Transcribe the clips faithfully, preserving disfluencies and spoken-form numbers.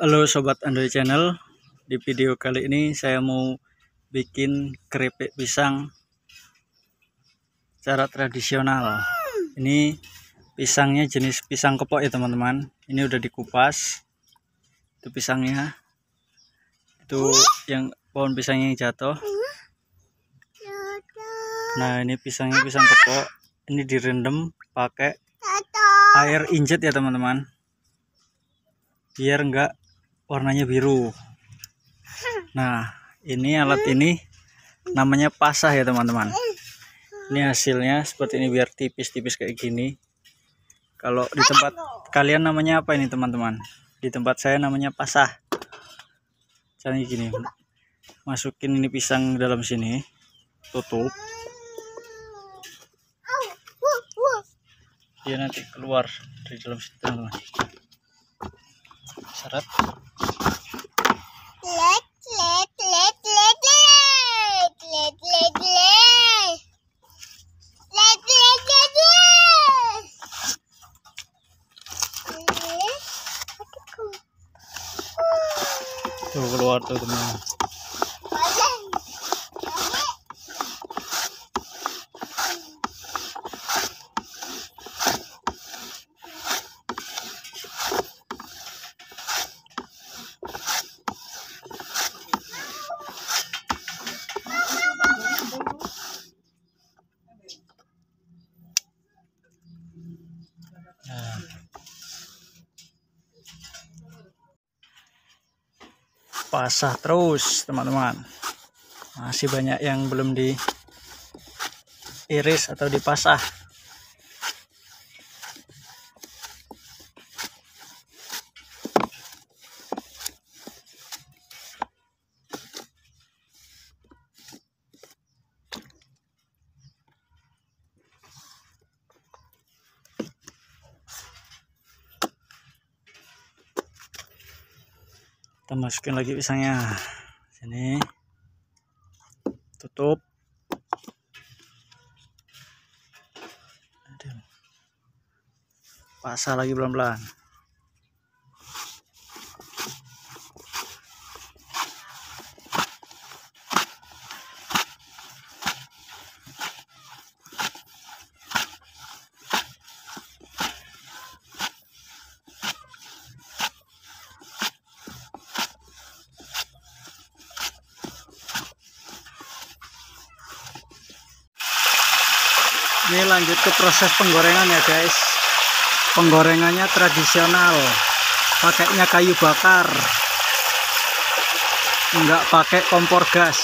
Halo Sobat Android Channel, di video kali ini saya mau bikin keripik pisang secara tradisional. Ini pisangnya jenis pisang kepok ya teman-teman. Ini udah dikupas. Itu pisangnya. Itu yang pohon pisangnya yang jatuh. Nah, ini pisangnya pisang kepok. Ini direndam pakai air injet ya teman-teman. Biar enggak warnanya biru. Nah, ini alat ini namanya pasah ya teman-teman. Ini hasilnya seperti ini, biar tipis-tipis kayak gini. Kalau di tempat kalian namanya apa ini teman-teman? Di tempat saya namanya pasah. Caranya gini, masukin ini pisang dalam sini, tutup. Dia nanti keluar dari dalam situ teman-teman. Seret. Let let let let let let let let let let let. Tuh keluar tuh teman-teman. Nah, pasah terus teman-teman. Masih banyak yang belum diiris atau dipasah. Kita masukin lagi pisangnya sini, tutup. Pasah lagi pelan-pelan. Ini lanjut ke proses penggorengan ya guys. Penggorengannya tradisional, pakainya kayu bakar, enggak pakai kompor gas.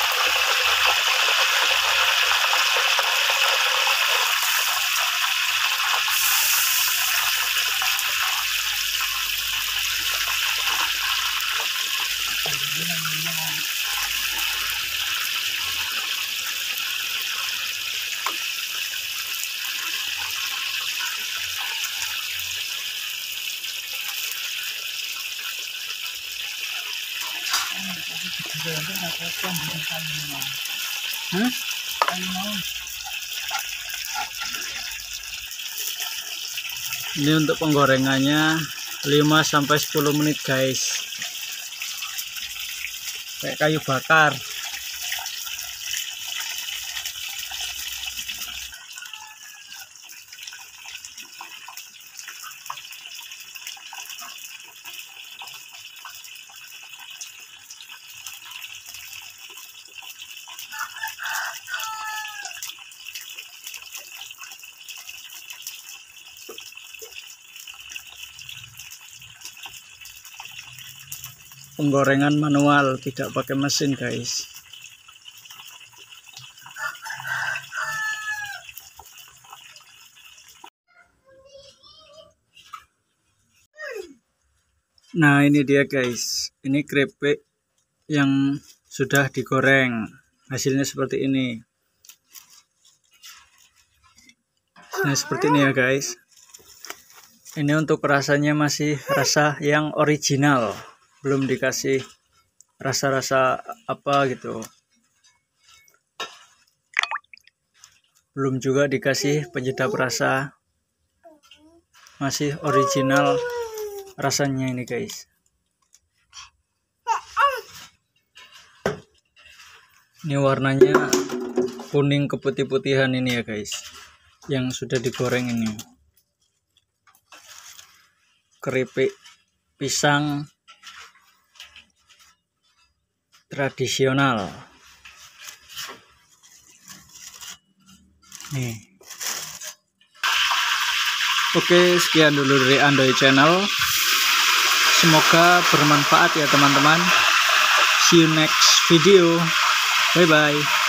Hmm? Ini untuk penggorengannya lima sampai sepuluh menit guys, kayak kayu bakar. Penggorengan manual, tidak pakai mesin guys. Nah, ini dia guys, ini keripik yang sudah digoreng, hasilnya seperti ini. Nah, seperti ini ya guys. Ini untuk rasanya masih rasa yang original, belum dikasih rasa-rasa apa gitu, belum juga dikasih penyedap rasa, masih original rasanya ini guys. Ini warnanya kuning keputih-putihan ini ya guys, yang sudah digoreng ini. Keripik pisang tradisional. Nih. Oke, sekian dulu dari Andoy Channel. Semoga bermanfaat ya teman-teman. See you next video. Bye bye.